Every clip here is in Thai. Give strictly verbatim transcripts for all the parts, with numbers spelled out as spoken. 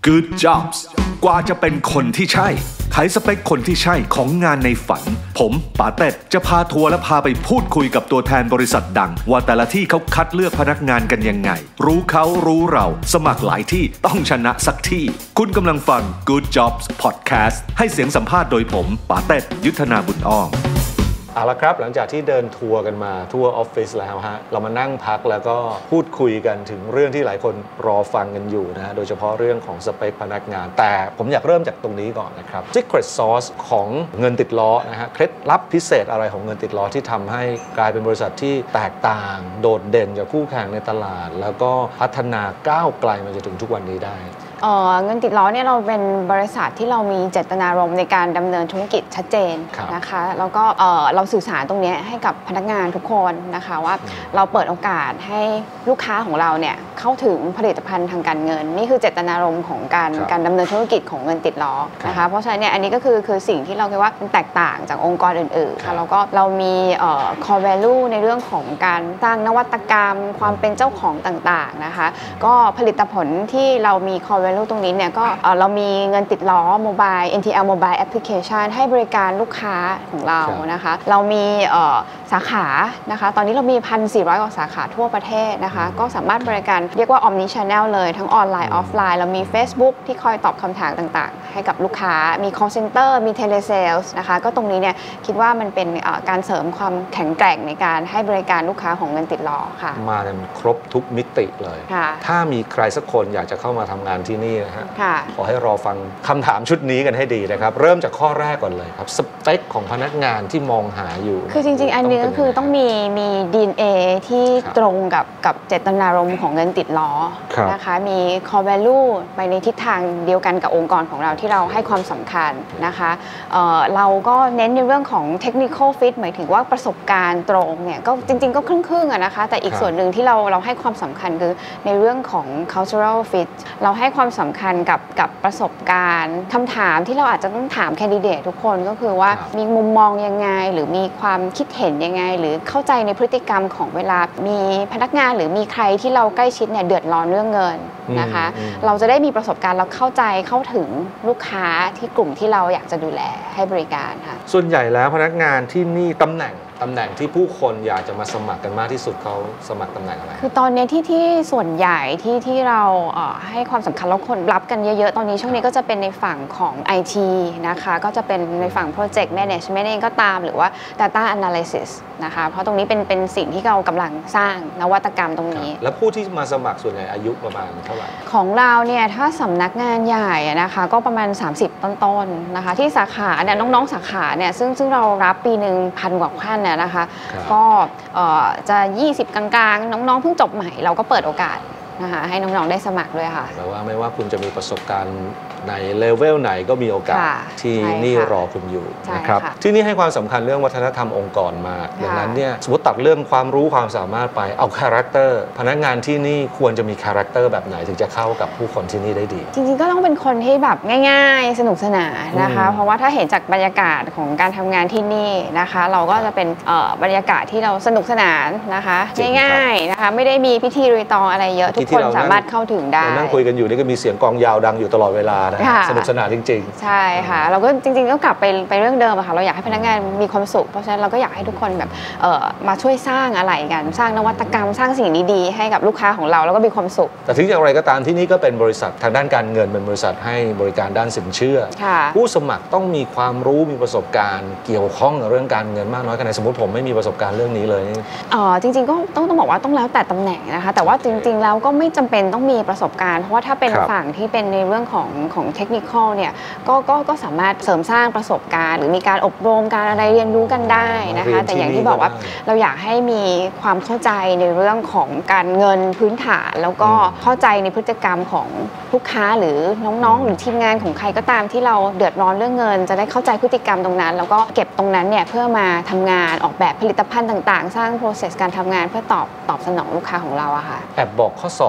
Good Jobs กว่าจะเป็นคนที่ใช่ไขสเปคคนที่ใช่ของงานในฝันผมป๋าเต็ดจะพาทัวร์และพาไปพูดคุยกับตัวแทนบริษัทดังว่าแต่ละที่เขาคัดเลือกพนักงานกันยังไงรู้เขารู้เราสมัครหลายที่ต้องชนะสักที่คุณกำลังฟัง Good Jobs Podcast ให้เสียงสัมภาษณ์โดยผมป๋าเต็ดยุทธนาบุญอ้อมเอาละครับหลังจากที่เดินทัวร์กันมาทัวร์ออฟฟิศแล้วฮะเรามานั่งพักแล้วก็พูดคุยกันถึงเรื่องที่หลายคนรอฟังกันอยู่นะฮะโดยเฉพาะเรื่องของสเปคพนักงานแต่ผมอยากเริ่มจากตรงนี้ก่อนนะครับ Secret Sauce ของเงินติดล้อนะฮะเคล็ดลับพิเศษอะไรของเงินติดล้อที่ทำให้กลายเป็นบริษัทที่แตกต่างโดดเด่นจากคู่แข่งในตลาดแล้วก็พัฒนาก้าวไกลมาจนถึงทุกวันนี้ได้เอ่อเงินติดล้อเนี่ยเราเป็นบริษัทที่เรามีเจตนารมณ์ในการดำเนินธุรกิจชัดเจนนะคะแล้วก็เอ่อเราสื่อสารตรงนี้ให้กับพนักงานทุกคนนะคะว่าเราเปิดโอกาสให้ลูกค้าของเราเนี่ยเข้าถึงผลิตภัณฑ์ทางการเงินนี่คือเจตนารมณ์ของการการดำเนินธุรกิจของเงินติดล้อนะคะเพราะฉะนั้นเนี่ยอันนี้ก็คือคือสิ่งที่เราคิดว่าแตกต่างจากองค์กรอื่นๆค่ะแล้วก็เรามีเอ่อ core value ในเรื่องของการสร้างนวัตกรรมความเป็นเจ้าของต่างๆนะคะก็ผลิตผลที่เรามี core value ตรงนี้เนี่ยก็เรามีเงินติดล้อ Mobile เอ็น ที แอล Mobile Application ให้บริการลูกค้าของเรานะคะเรามีสาขานะคะตอนนี้เรามี หนึ่งพันสี่ร้อย กว่าสาขาทั่วประเทศนะคะก็สามารถบริการเรียกว่า Omni Channel เลยทั้งออนไลน์ออฟไลน์เรามี Facebook ที่คอยตอบคำถามต่างๆให้กับลูกค้ามี Call Center มี Telesales นะคะก็ตรงนี้เนี่ยคิดว่ามันเป็นการเสริมความแข็งแกร่งในการให้บริการลูกค้าของเงินติดล้อค่ะมากันครบทุกมิติเลยถ้ามีใครสักคนอยากจะเข้ามาทำงานที่นี่นะฮะขอให้รอฟังคำถามชุดนี้กันให้ดีนะครับเริ่มจากข้อแรกก่อนเลยครับสเปคของพนักงานที่มองหาอยู่คือจริงๆอันนี้ก็คือต้องมีมี ดี เอ็น เอ ที่ตรงกับกับเจตนารมณ์ของเงินติดล้อนะคะมี core value ไปในทิศทางเดียวกันกับองค์กรของเราที่เราให้ความสำคัญนะคะ เอ่อ เราก็เน้นในเรื่องของ technical fit หมายถึงว่าประสบการณ์ตรงเนี่ยก็จริงๆก็ครึ่งๆอะนะคะแต่อีกส่วนหนึ่งที่เราเราให้ความสำคัญคือในเรื่องของ cultural fit เราให้ความสำคัญกับกับประสบการณ์คำถามที่เราอาจจะต้องถามแคนดิเดตทุกคนก็คือว่ามีมุมมองยังไงหรือมีความคิดเห็นยังไงหรือเข้าใจในพฤติกรรมของเวลามีพนักงานหรือมีใครที่เราใกล้ชิดเนี่ยเดือดร้อนเรื่องเงินนะคะเราจะได้มีประสบการณ์เราเข้าใจเข้าถึงลูกค้าที่กลุ่มที่เราอยากจะดูแลให้บริการค่ะส่วนใหญ่แล้วพนักงานที่นี่ตำแหน่งตำแหน่งที่ผู้คนอยากจะมาสมัครกันมากที่สุดเขาสมัครตำแหน่งอะไรคือตอนนี้ที่ที่ส่วนใหญ่ที่ที่เราเอ่อให้ความสำคัญแล้วคนรับกันเยอะๆตอนนี้ช่วงนี้ก็จะเป็นในฝั่งของ ไอ ที นะคะก็จะเป็นในฝั่ง Project Management เองก็ตามหรือว่า Data Analysis นะคะเพราะตรงนี้เป็นเป็นสิ่งที่เรากำลังสร้างนวัตกรรมตรงนี้แล้วผู้ที่มาสมัครส่วนใหญ่อายุประมาณเท่าไหร่ของเราเนี่ยถ้าสำนักงานใหญ่นะคะก็ประมาณสามสิบต้นๆนะคะที่สาขาเนี่ยน้องๆสาขาเนี่ยซึ่งซึ่งเรารับปีหนึ่งพันกว่าขั้นเนี่ยนะคะก็จะยี่สิบกลางๆน้องๆเพิ่งจบใหม่เราก็เปิดโอกาสนะคะให้น้องๆได้สมัครด้วยค่ะแปลว่าไม่ว่าคุณจะมีประสบการณ์ในเลเวลไหนก็มีโอกาสที่นี่รอคุณอยู่นะครับที่นี่ให้ความสำคัญเรื่องวัฒนธรรมองค์กรมากดังนั้นเนี่ยสมมติตัดเรื่องความรู้ความสามารถไปเอาคาแรคเตอร์พนักงานที่นี่ควรจะมีคาแรคเตอร์แบบไหนถึงจะเข้ากับผู้คนที่นี่ได้ดีจริงๆก็ต้องเป็นคนที่แบบง่ายๆสนุกสนานนะคะเพราะว่าถ้าเห็นจากบรรยากาศของการทำงานที่นี่นะคะเราก็จะเป็นบรรยากาศที่เราสนุกสนานนะคะง่ายๆนะคะไม่ได้มีพิธีรีตองอะไรเยอะทุกคนสามารถเข้าถึงได้นั่งคุยกันอยู่นี่ก็มีเสียงกลองยาวดังอยู่ตลอดเวลานะสนุกสนานจริงๆใช่ค่ะเราก็จริงๆก็กลับไปไปเรื่องเดิมอะค่ะเราอยากให้พนักงานมีความสุขเพราะฉะนั้นเราก็อยากให้ทุกคนแบบเอ่อมาช่วยสร้างอะไรกันสร้างนวัตกรรมสร้างสิ่งดีๆให้กับลูกค้าของเราแล้วก็มีความสุขแต่ถึงอย่างไรก็ตามที่นี่ก็เป็นบริษัททางด้านการเงินเป็นบริษัทให้บริการด้านสินเชื่อผู้สมัครต้องมีความรู้มีประสบการณ์เกี่ยวข้องกับเรื่องการเงินมากน้อยแค่ไหนสมมติผมไม่มีประสบการณ์เรื่องนี้เลยอ๋อจริงๆก็ต้องต้องบอกว่าต้องแล้วแต่ตำแหน่งนะคะแต่ว่าจริงๆแล้วก็ไม่จำเป็นต้องมีประสบการณ์เพราะว่าถ้าเป็นฝั่งที่เป็นในเรื่องของของเทคนิคอลเนี่ยก็ก็ก็สามารถเสริมสร้างประสบการณ์หรือมีการอบรมการอะไรเรียนรู้กันได้นะคะแต่อย่างที่บอกว่าเราอยากให้มีความเข้าใจในเรื่องของการเงินพื้นฐานแล้วก็เข้าใจในพฤติกรรมของลูกค้าหรือน้องๆหรือทีมงานของใครก็ตามที่เราเดือดร้อนเรื่องเงินจะได้เข้าใจพฤติกรรมตรงนั้นแล้วก็เก็บตรงนั้นเนี่ยเพื่อมาทำงานออกแบบผลิตภัณฑ์ต่างๆสร้าง process การทำงานเพื่อตอบตอบสนองลูกค้าของเราอะค่ะแอบบอกข้อสอบ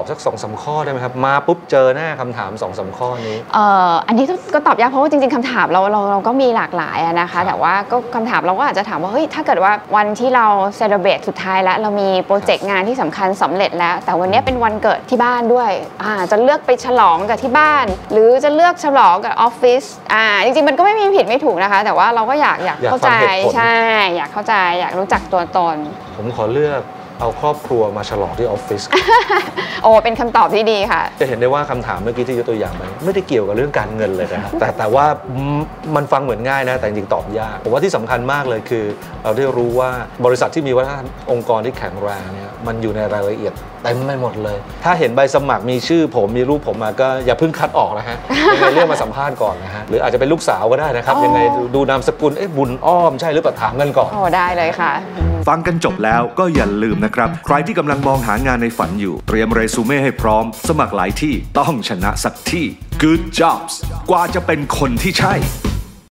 อบสักสองสามข้อได้ไหมครับมาปุ๊บเจอหน้าคำถามสองสามข้อนี้เอ่ออันนี้ก็ตอบยากเพราะว่าจริงๆคำถามเราเราเราก็มีหลากหลายนะคะแต่ว่าก็คำถามเราก็อาจจะถามว่าเฮ้ยถ้าเกิดว่าวันที่เราเซเลบรตสุดท้ายแล้วเรามีโปรเจกต์งานที่สำคัญสำเร็จแล้วแต่วันนี้เป็นวันเกิดที่บ้านด้วยอ่าจะเลือกไปฉลองกับที่บ้านหรือจะเลือกฉลองกับออฟฟิศอ่าจริงๆมันก็ไม่มีผิดไม่ถูกนะคะแต่ว่าเราก็อยากอยากเข้าใจใช่อยากเข้าใจอยากรู้จักตัวตนผมขอเลือกเอาครอบครัวมาฉลองที่ออฟฟิศโอ้เป็นคำตอบที่ดีค่ะจะเห็นได้ว่าคำถามเมื่อกี้ที่ยกตัวอย่างมันไม่ได้เกี่ยวกับเรื่องการเงินเลยนะแต่แต่ว่ามันฟังเหมือนง่ายนะแต่จริงๆตอบยากผมว่าที่สำคัญมากเลยคือเราได้รู้ว่าบริษัทที่มีวัฒนธรรมองค์กรที่แข็งแรงเนี่ยมันอยู่ในรายละเอียดเต็มไปหมดเลยถ้าเห็นใบสมัครมีชื่อผมมีรูปผมมาก็อย่าเพิ่งคัดออกนะฮะยังไงเรียกมาสัมภาษณ์ก่อนนะฮะหรืออาจจะเป็นลูกสาวก็ได้นะครับยังไงดูนามสกุลเอ๊ะบุญอ้อมใช่หรือเปล่าถามกันก่อนโอ้ได้เลยค่ะฟังกันจบแล้วก็อย่าลืมนะครับใครที่กำลังมองหางานในฝันอยู่เตรียมเรซูเม่ให้พร้อมสมัครหลายที่ต้องชนะสักที่ Good Jobs กว่าจะเป็นคนที่ใช่